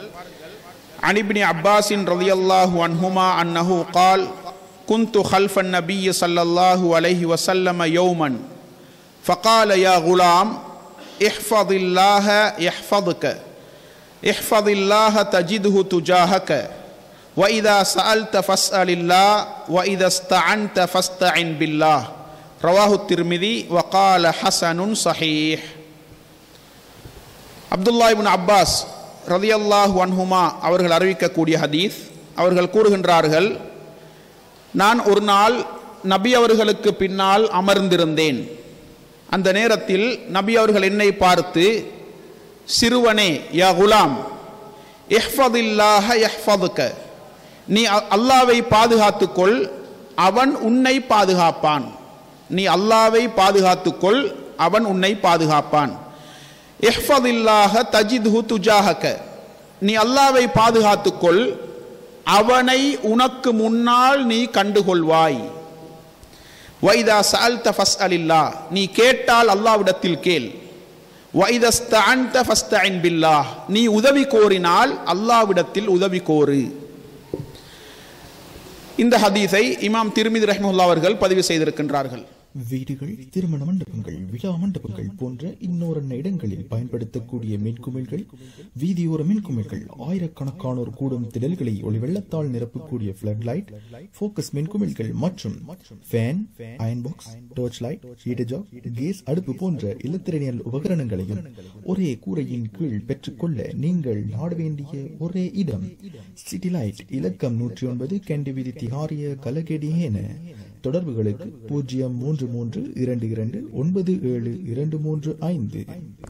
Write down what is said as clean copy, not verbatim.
عن ابن عباس رضي الله عنهما أنه قال كنت خلف النبي صلى الله عليه وسلم يوما فقال يا غلام احفظ الله يحفظك احفظ الله تجده تجاهك وإذا سألت فاسأل الله وإذا استعنت فاستعن بالله رواه الترمذي وقال حسن صحيح. அப்துல்லா இப்னு Abbas ரலியல்லாஹு அன்ஹுமா அவர்கள் அறிவிக்கக்கூடிய ஹதீஸ். அவர்கள் கூறுகின்றார்கள், நான் ஒரு நாள் நபி அவர்களுக்கு பின்னால் அமர்ந்திருந்தேன். அந்த நேரத்தில் நபி அவர்கள் என்னை பார்த்து, சிறுவனே, யா குலாம் இஹ்ஃபதில்லாஹ யஹ்ஃபதுக, நீ அல்லாஹ்வை பாதுகாத்துக்கொள், அவன் உன்னை பாதுகாப்பான். நீ அல்லாஹ்வை பாதுகாத்துக்கொள், அவன் உன்னை பாதுகாப்பான். இஹ்ஃபதில்லாஹ தஜித்ஹு துஜாஹக, நீ அல்லாஹ்வை பாதுகாத்துக்கொள், அவனை உனக்கு முன்னால் நீ கண்டுகொள்வாய். வைதா சஅல்த ஃபஸ்அலில்லாஹ், நீ கேட்டால் அல்லாஹ்விடத்தில் கேள். வைதா ஸ்தஅன்த ஃபஸ்தஇன் பில்லாஹ், நீ உதவி கோரினால் அல்லாஹ்விடத்தில் உதவி கோரு. இந்த ஹதீஸை இமாம் திர்மிதி ரஹ்மத்துல்லாஹி அவர்கள் பதிவு செய்திருக்கின்றார்கள். வீடுகள், திருமண மண்டபங்கள், விழா மண்டபங்கள் போன்ற இன்னொரு இடங்களில் பயன்படுத்தக்கூடிய மின்குமிழ்கள், வீதியோர மின்குமிழ்கள், ஆயிரக்கணக்கானோர் கூடும் திடல்களை ஒளிவெள்ளத்தால் நிரப்பக்கூடிய பிளட் லைட், போக்கஸ் மின்குமிழ்கள் மற்றும் fan, iron box, torch light, heater jug, gas அடுப்பு போன்ற இல்லத்திரனியல் உபகரணங்களையும் ஒரே கூரையின் கீழ் பெற்றுக்கொள்ள நீங்கள் நாட வேண்டிய ஒரே இடம் சிட்டி லைட், இலக்கம் 109 கேண்டி வீதி, திஹாரிய, கலகேடியேன. தொடர்புகளுக்கு 0332297235.